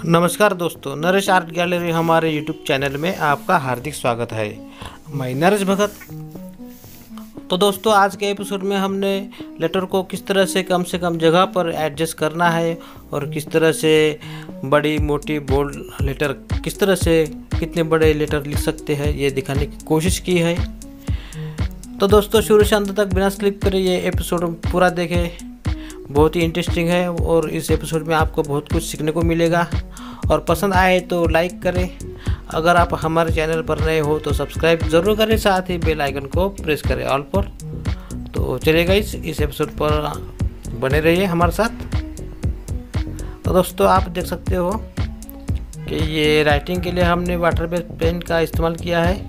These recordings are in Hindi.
नमस्कार दोस्तों, नरेश आर्ट गैलरी हमारे यूट्यूब चैनल में आपका हार्दिक स्वागत है। मैं नरेश भगत। तो दोस्तों, आज के एपिसोड में हमने लेटर को किस तरह से कम जगह पर एडजस्ट करना है और किस तरह से बड़ी मोटी बोल्ड लेटर किस तरह से कितने बड़े लेटर लिख सकते हैं ये दिखाने की कोशिश की है। तो दोस्तों, शुरू से अंत तक बिना स्किप करे ये एपिसोड पूरा देखें। बहुत ही इंटरेस्टिंग है और इस एपिसोड में आपको बहुत कुछ सीखने को मिलेगा। और पसंद आए तो लाइक करें। अगर आप हमारे चैनल पर नए हो तो सब्सक्राइब ज़रूर करें, साथ ही बेल आइकन को प्रेस करें ऑल पर। तो चलिएगा इस एपिसोड पर बने रहिए हमारे साथ। तो दोस्तों, आप देख सकते हो कि ये राइटिंग के लिए हमने वाटर बेस पेन का इस्तेमाल किया है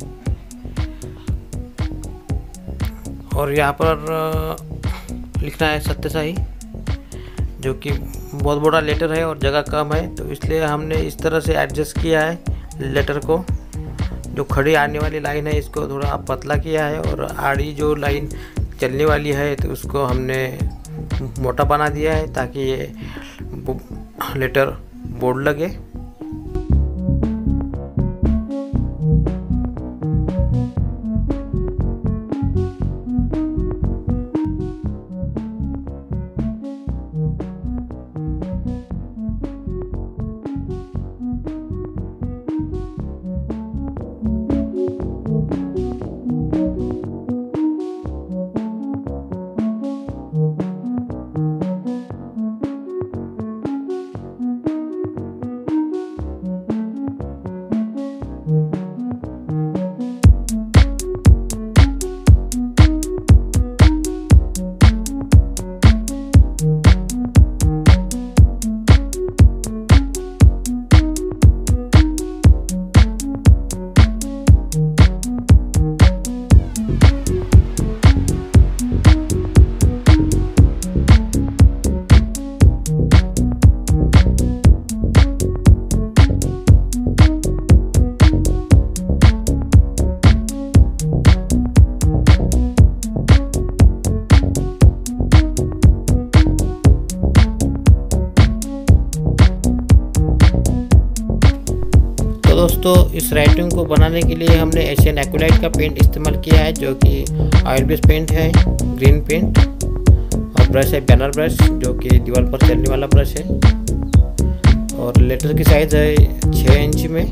और यहाँ पर लिखना है सत्यसाई, जो कि बहुत बड़ा लेटर है और जगह कम है, तो इसलिए हमने इस तरह से एडजस्ट किया है लेटर को। जो खड़ी आने वाली लाइन है इसको थोड़ा पतला किया है और आड़ी जो लाइन चलने वाली है तो उसको हमने मोटा बना दिया है ताकि ये लेटर बोल्ड लगे। दोस्तों, इस राइटिंग को बनाने के लिए हमने एशियन एक्रिलाइट का पेंट इस्तेमाल किया है, जो कि ऑयल बेस पेंट है, ग्रीन पेंट। और ब्रश है बैनर ब्रश, जो कि दीवार पर चलने वाला ब्रश है। और लेटर की साइज है 6 इंच में।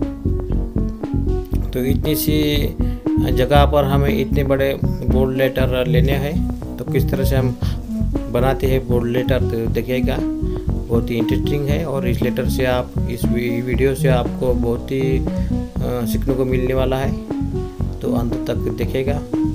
तो इतनी सी जगह पर हमें इतने बड़े बोल्ड लेटर लेने हैं। तो किस तरह से हम बनाते हैं बोल्ड लेटर तो देखिएगा, बहुत ही इंटरेस्टिंग है। और इस लेटर से आप इस वीडियो से आपको बहुत ही सीखने को मिलने वाला है, तो अंत तक देखिएगा।